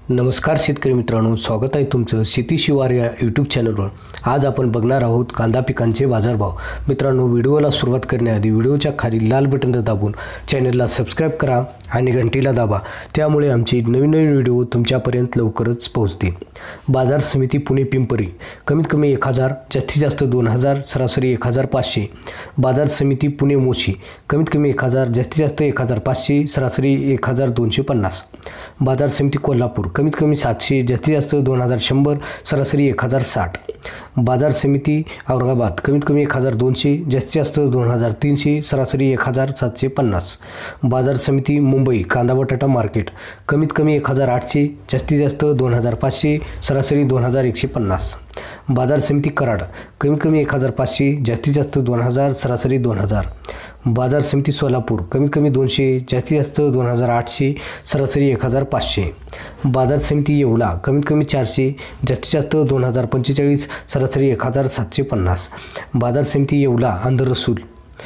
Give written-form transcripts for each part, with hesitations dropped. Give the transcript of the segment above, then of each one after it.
नमस्कार शेतकरी मित्रांनो, स्वागत आहे तुमचं शेती शिवार या यूट्यूब चॅनलवर। आज आपण बघणार आहोत कांदा पिकांचे बाजारभाव। मित्रांनो, व्हिडिओला सुरुवात करण्याआधी व्हिडिओच्या खाली लाल बटन दाबून चॅनलला सबस्क्राइब करा आणि घंटीला दाबा, त्यामुळे आमचे नवीन व्हिडिओ तुमच्यापर्यंत लवकरच पोहोचतील। बाजार समिती पुणे पिंपरी कमीत कमी 1000, जास्तीत जास्त 2000, सरासरी 1500। बाजार समिती पुणे मोशी कमीत कमी 1000, जास्तीत जास्त 1500, सरासरी 1250। बाजार समिती कोल्हापूर कमीत कमी 700, जास्तीत जास्त 2100, सरासरी 1060। बाजार समिती औरंगाबाद कमीत कमी 1200, जास्तीत जास्त 2300, सरासरी 1750। बाजार समिती मुंबई कांदा बटाटा मार्केट कमीत कमी 1800, जास्तीत जास्त 2500, सरासरी 2150। बाजार समिती कराड कमीत कमी 1500, जास्तीत जास्त 2000, सरासरी 2000। बाजार समिती सोलापूर कमीत कमी 200, जास्तीत जास्त 2800, सरासरी 1500। बाजार समिती यावला कमीत कमी 400, जास्तीत जास्त 2045, सरासरी 1750। बाजार समिती यावला अंदरसूल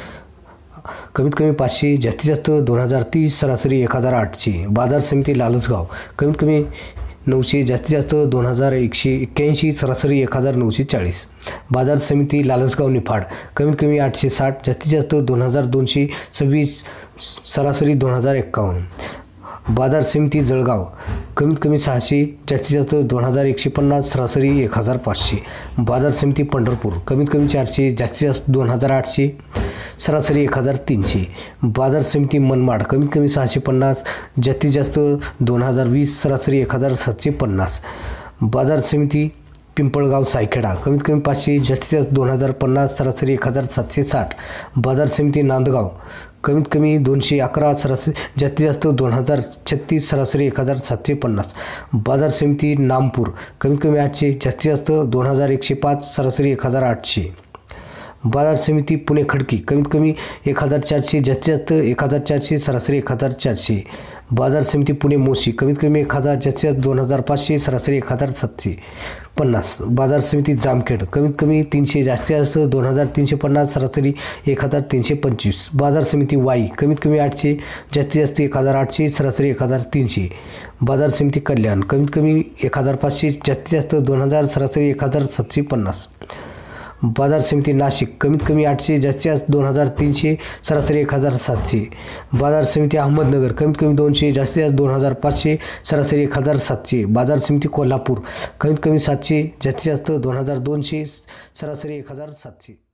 कमीत कमी 500, जास्तीत जास्त 2030, सरासरी 1800। बाजार समिती लालसगाव कमीत कमी 900, जास्तीत जास्त 2181, सरासरी 1940। बाजार समिती लालसगाव निफाड कमीत कमी 860, जास्तीत जास्त 2226, सरासरी 2051। बाजार समिती जळगाव कमीत कमी 600, जास्तीत जास्त 2150, सरासरी 1500। बाजार समिती पंढरपूर कमीत कमी 400, जास्तीत जास्त 2800, सरासरी 1300। बाजार समिती मनमाड कमीत कमी 650, जास्तीत जास्त 2020, सरासरी 1750। बाजार समिती पिंपळगाव सायखेडा कमीत कमी 500, जास्तीत जास्त 2050, सरासरी 1760। बाजार समिती नांदगाव कमीत कमी 211, सरासरी जास्तीत जास्त 2036, सरासरी 1750। बाजार समिती नामपूर कमीत कमी 800, जास्तीत जास्त 2105, सरासरी 1800। बाजार समिती पुणे खडकी कमीत कमी 1400, जास्तीत जास्त 1400, सरासरी 1400। बाजार समिती पुणे मोशी कमीत कमी 1000, जास्तीत जास्त 2500, सरासरी 1750। बाजार समिती जामखेड कमीत कमी 300, जास्तीत जास्त 2350, सरासरी 1325। बाजार समिती वाई कमीत कमी 800, जास्तीत जास्त 1800, सरासरी 1300। बाजार समिती कल्याण कमीत कमी 1500, जास्तीत जास्त 2000, सरासरी 1750। बाजार समिती नाशिक कमीत कमी 800, जास्तीत जास्त 2300, सरासरी 1700। बाजार समिती अहमदनगर कमीत कमी 200, जास्तीत जास्त 2500, सरासरी 1700। बाजार समिती कोल्हापूर कमीत कमी 700, जास्तीत जास्त 2200, सरासरी 1700।